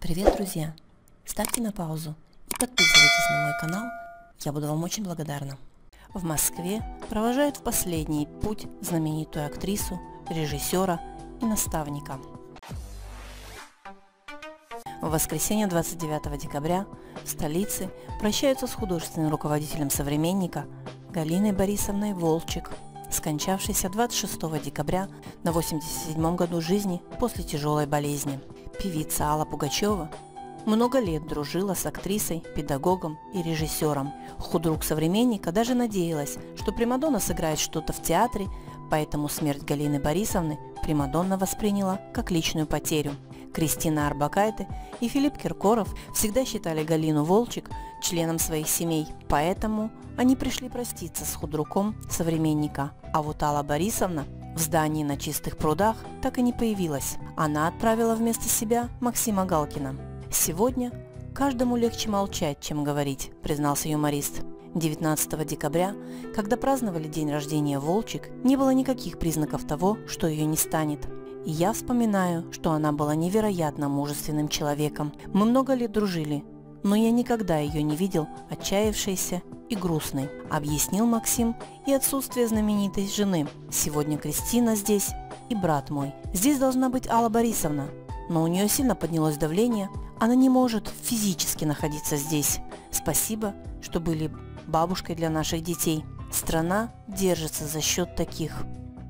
Привет, друзья! Ставьте на паузу и подписывайтесь на мой канал, я буду вам очень благодарна. В Москве провожают в последний путь знаменитую актрису, режиссера и наставника. В воскресенье 29 декабря в столице прощаются с художественным руководителем «Современника» Галиной Борисовной Волчек, скончавшейся 26 декабря на 87-м году жизни после тяжелой болезни. Певица Алла Пугачева много лет дружила с актрисой, педагогом и режиссером. Худрук «Современника» даже надеялась, что примадонна сыграет что-то в театре, поэтому смерть Галины Борисовны примадонна восприняла как личную потерю. Кристина Орбакайте и Филипп Киркоров всегда считали Галину Волчек членом своих семей, поэтому они пришли проститься с худруком «Современника», а вот Алла Борисовна в здании на Чистых прудах так и не появилась. Она отправила вместо себя Максима Галкина. «Сегодня каждому легче молчать, чем говорить», признался юморист. 19 декабря, когда праздновали день рождения Волчек, не было никаких признаков того, что ее не станет. И я вспоминаю, что она была невероятно мужественным человеком. Мы много лет дружили, но я никогда ее не видел отчаявшейся и грустной, объяснил Максим и отсутствие знаменитой жены. Сегодня Кристина здесь и брат мой. Здесь должна быть Алла Борисовна, но у нее сильно поднялось давление, она не может физически находиться здесь. Спасибо, что были бабушкой для наших детей. Страна держится за счет таких.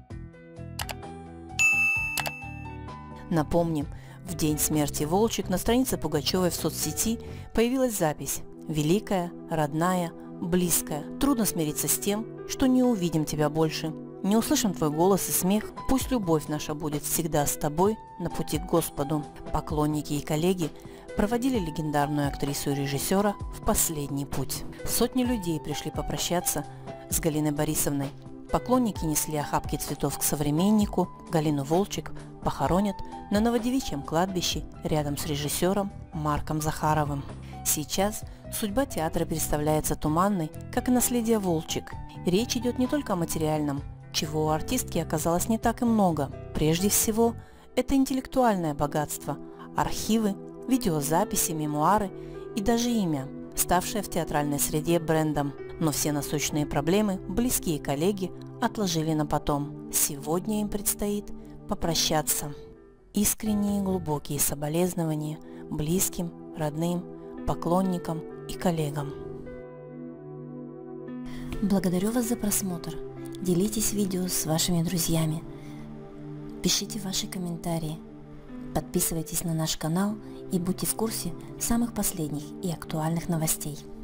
Напомним, в день смерти Волчек на странице Пугачевой в соцсети появилась запись: «Великая, родная, близкая, трудно смириться с тем, что не увидим тебя больше, не услышим твой голос и смех, пусть любовь наша будет всегда с тобой на пути к Господу». Поклонники и коллеги проводили легендарную актрису и режиссера в последний путь. Сотни людей пришли попрощаться с Галиной Борисовной. Поклонники несли охапки цветов к «Современнику», Галину Волчек похоронят на Новодевичьем кладбище рядом с режиссером Марком Захаровым. Сейчас судьба театра представляется туманной, как и наследие Волчек. Речь идет не только о материальном, чего у артистки оказалось не так и много. Прежде всего, это интеллектуальное богатство, архивы, видеозаписи, мемуары и даже имя, ставшее в театральной среде брендом. Но все насущные проблемы близкие коллеги отложили на потом. Сегодня им предстоит попрощаться. Искренние и глубокие соболезнования близким, родным, поклонникам и коллегам. Благодарю вас за просмотр. Делитесь видео с вашими друзьями. Пишите ваши комментарии. Подписывайтесь на наш канал и будьте в курсе самых последних и актуальных новостей.